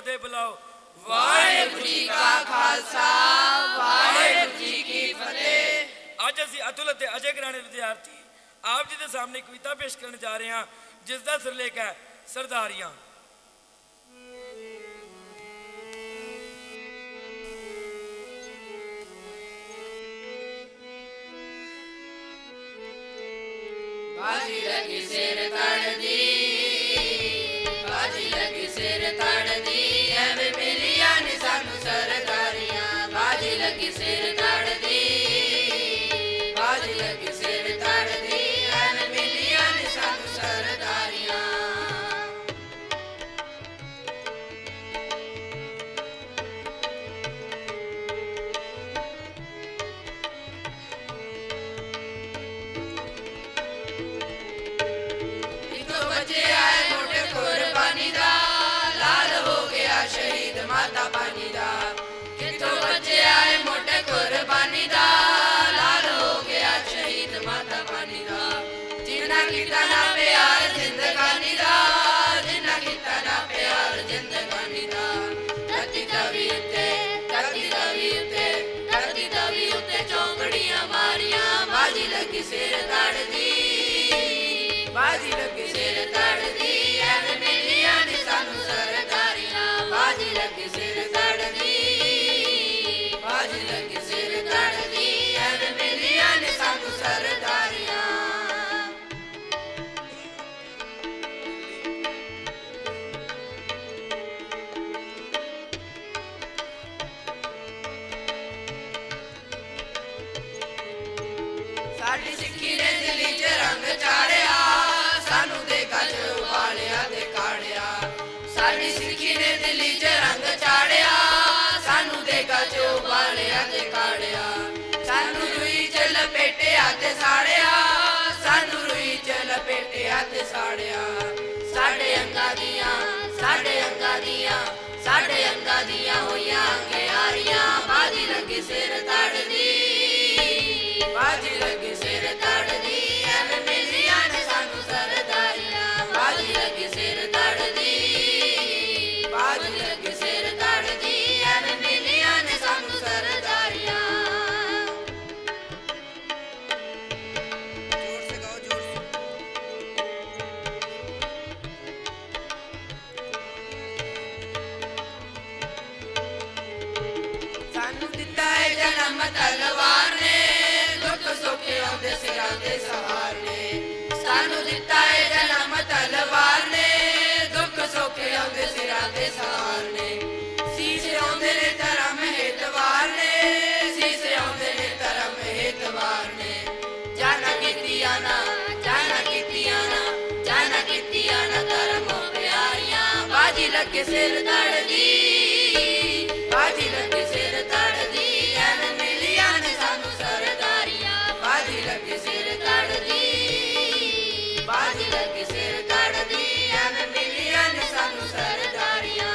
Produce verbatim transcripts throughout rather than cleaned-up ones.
फतेह बुलाओ। वाहिगुरू जी का खालसा वाहिगुरू जी की फतेह। अज असीं अतुल ते अजय घराणे विद्यार्थी आप जी के सामने कविता पेश करने जा रहे हैं जिसका सिरलेख है सरदारियां। बाजी लगी सिर तड़ दी, बाजी लगी सिर तड़ दी, एवें मिलिया ने सानू सरदारियां। बाजी लगी सिर तड़ दी, बाजी लगी सिर तड़ दी, एवें मिलिया ने सानू सरदारियां। कितों बचे आए मोटे कुर्बानी दा, लाल हो गया शहीद माता पानी दा। कितों बचे आए मोटे कुर्बानी दा, लाल हो गया शहीद माता पानी दा। जिन्ना कीता ना प्यार जिंदगानी दा, जिन्ना कीता ना प्यार जिंदगानी दा। धरती तवी उत्ते, धरती तवी उत्ते, धरती तवी उत्ते चौकड़ियां मारियां। बाजी लगी सिर तड़ दी, बाजी लगी सिर तड़ दी, एवें मिलिया ने सानू सरदारियां। बाजी लगी सिर तड़ दी, बाजी लगी सिर तड़ दी, एवें मिलिया ने सानू सरदारियां। साडी सिक्खी ने दिली च रंग चाढ़िया, सानू दे गज उबालिया ते काढ़िया। साडी सिक्खी ने दिली च रंग चाढ़िया, सानू दे गज उबालिया ते काढ़िया। सानू रुई च लपेटिया ते साड़िया, सानू रुई च लपेटिया ते साड़िया। साडे अंगा दियां, साडे अंगा दियां, साडे अंगा दियां होइयां अंगियारियां। बाजी लगी सिर तड़ दी, बाजी लगी सिर तड़ दी, एवें मिलिया ने सानू सरदारियां। बाजी लगी सिर तड़ दी, बाजी लगी सिर तड़ दी, एवें मिलिया ने सानू सरदारियां। जोर से गाओ, जोर से। सानू दिता है जन्म तलवार ने, दुख सुख आउंदे सिरां ते सहारने। सानू दिता है जन्म तलवार ने, दुख सुख आउंदे सिरां ते सहारने। सीस आउंदे ने धर्म हेतवार ने, सीस आउंदे ने धर्म हेतवार ने। जाना कीतियां ना, जाना कीतियां ना, जाना कीतियां ना धर्मों प्यारियां। बाजी लगे सिर तड़ दी, बाजी लगे सिर तड़ दी, एवें मिलिया ने सानू सरदारियां। बाजी लगे सिर तड़ दी, बाजी लगे सिर तड़ दी, एवें मिलिया ने सानू सरदारियां।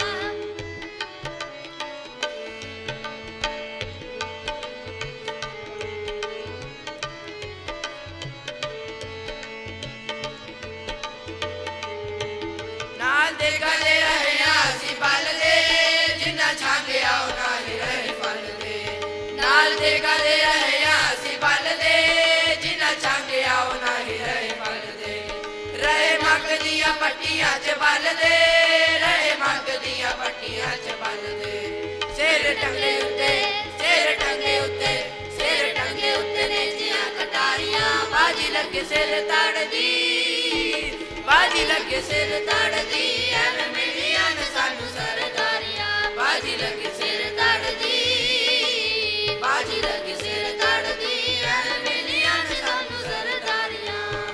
नाल दे गले रहिया असीं बल दे, जिन्ना छांगिया उन्ना ही रहे फल दे। नाल दे गले रहिया असीं बल दे, जिन्ना छांगिया उन्ना ही रहे फल दे। रहे मग दियां पट्टियां च बल दे, रहे मग दियां पट्टियां च बल दे। सिर टंगे उत्ते, सिर टंगे उत्ते, सिर टंगे उत्ते ने जियां कटारियां। बाजी लगे सिर तड़ दी, बाजी लगे सिर तड़ दी, एवें मिलिया ने सानू सरदारियां। बाजी लगे सिर तड़ दी, बाजी लगे सिर तड़ दी, एवें मिलिया ने सानू सरदारियां।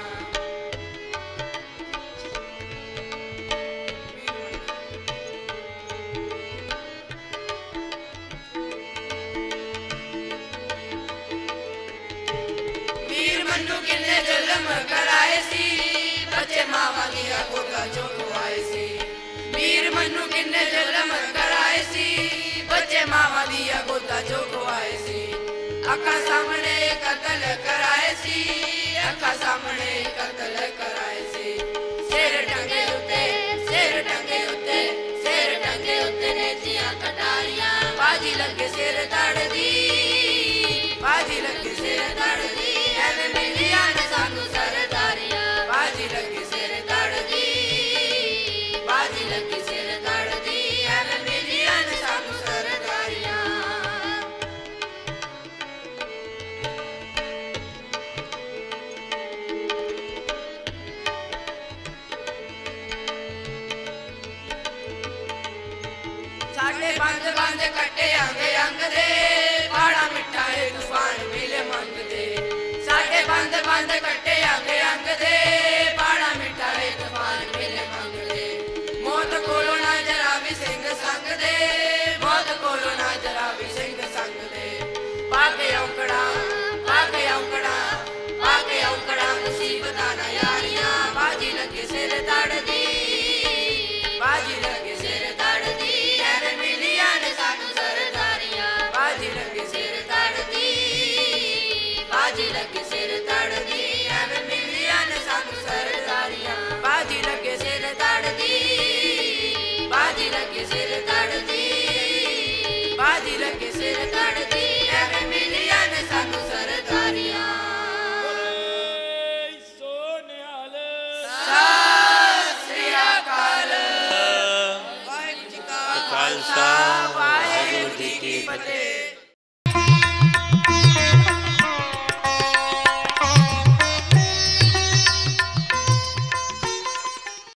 वीर मन्नू किन्ने जुल्म कराए सी, बच्चे मावा दिया गोदा चो खुआए सी। वीर मन्नू किन्ने जुल्म कराए सी, बच्चे मावा दिया गोदा चो खुआए सी। अखा सामने कत्ल कराए सी, अखा सामने कत्ल कराए सी। सिर टंगे उत्ते, सिर टंगे उत्ते, सिर टंगे तड़दी बाजी लगे सिर तड़दी एवें मिलिया ने सानू सरदारियां बाजी लगे सिर तड़दी बाजी लगे सिर तड़दी एवें मिलिया ने सानू सरदारियां साडे बंद बंद कट्टे अंग अंग दे बड़ा मिठा है तूफान मिले मंग दे साडे बंद बंद कट्टे अंग अंग दे बड़ा मिठा है तूफान मिले मंग दे मौत कोलों ना जरा भी सिंह संग दे मौत कोलों ना जरा भी सिंह संग दे पाके औकड़ा पाके औकड़ा पाके औकड़ा मुसीबतां ना यारियां बाजी लगे सिर तड़दी बाजी लगे सिर तड़दी एवें मिलिया ने सानू सरदारियां बाजी लगे सिर तड़दी बाजी लगे